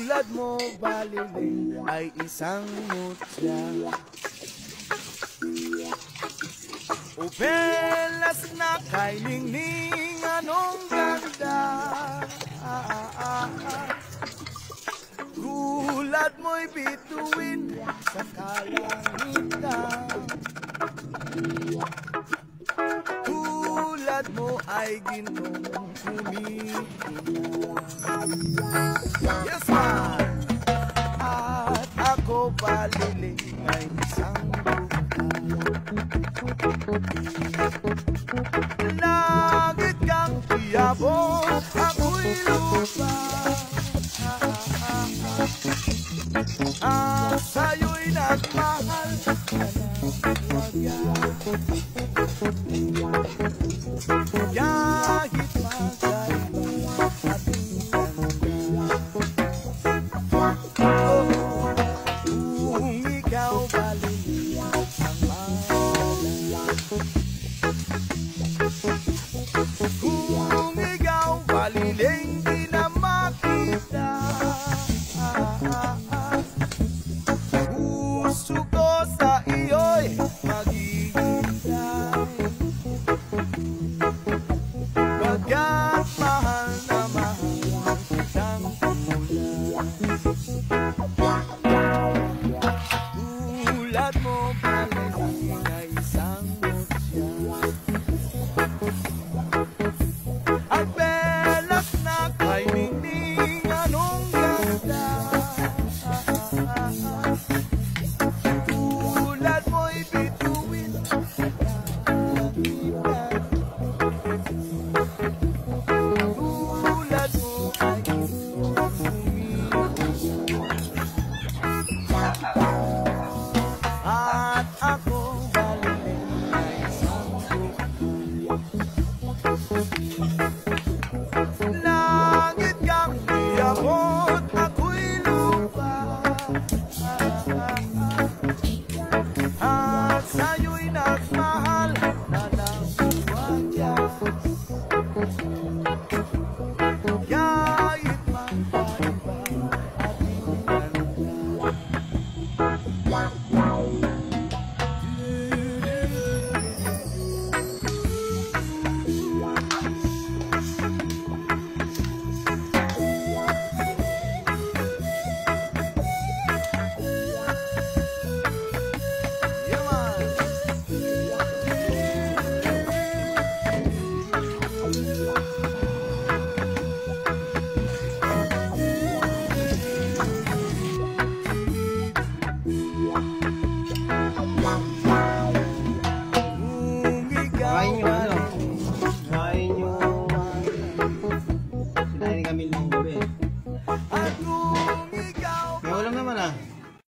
Tulad mo baliling ay isang mutya. Upelas na kay ningning, anong ganda. Tulad mo'y bituin sa kalangitan. Tulad mo ay ginong kumikilan. Yes, man! At ako baliling ay isang langit kang tiyabon, ako'y lupa. Sa'yo'y nagmahal ka ng wagas. Kahit magkaiba ating ganda. Kung ikaw baliling ang mahalaga. Kung ikaw baliling di na makita. Puso ko sa iyo'y maghihintay. Pagkat mahal na mahal kitang kulay. Tulad mo baliling na isang mutya. Ang belas na kay ningning, anong ganda. Tulad mo'y bituin sa kalangitan. Tulad mo ay at ako baliling na isang langit kang tiyabon, ako'y lupa. At sa'yo'y nagmahal na ng wagas. Kahit magkaiba ating ganda. Sinayin kami nung